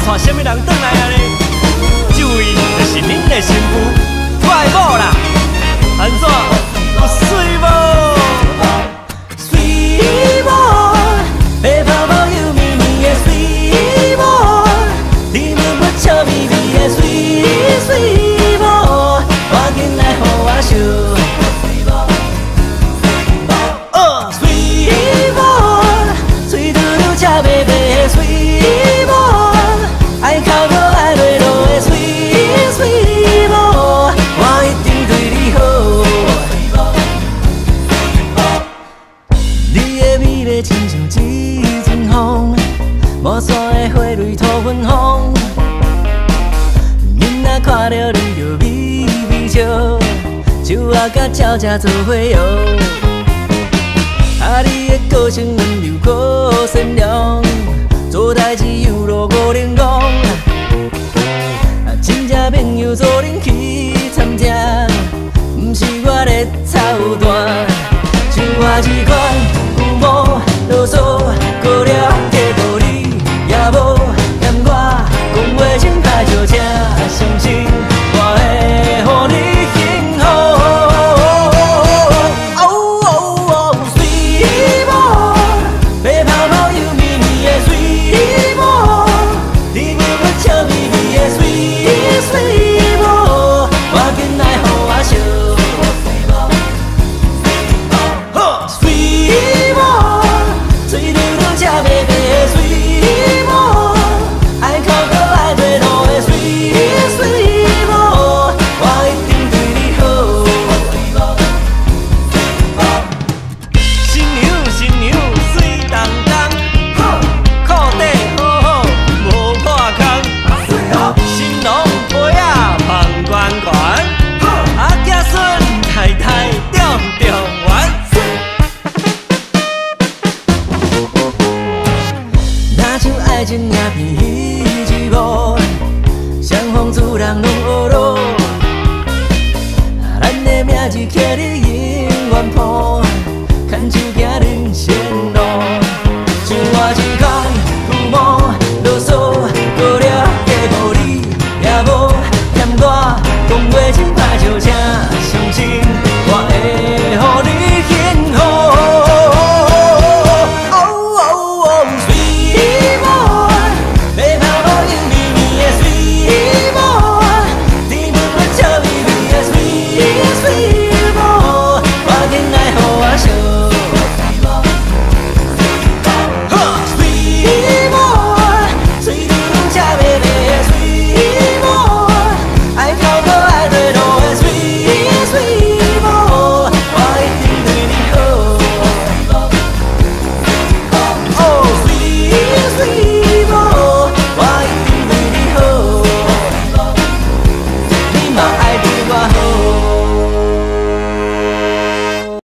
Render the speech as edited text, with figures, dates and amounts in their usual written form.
看什么人转来啊呢？这位就是恁的新妇，我的某啦，安怎？有水无？水某，白泡泡又绵绵的水某，甜蜜蜜笑眯眯的水某，赶紧来互我烧。 吃白白的水某，爱哭搁爱落落的水某，我一定对你好。你的美丽亲像一阵风，无线的花蕊吐芬芳。囡仔看到你就微微笑，手仔甲鸟只做伙摇。 啊，你的个性温柔可善良，做代志又落无灵光。啊，亲戚朋友做恁去参食，毋是我咧操蛋。像我这款父母啰嗦，过了嫁互你，也无嫌我讲话真歹笑，才相信我会互你幸福。 白泡泡又绵绵的水某，甜蜜蜜笑眯眯的水某，赶紧来互我烧。水某，水溜溜吃白白。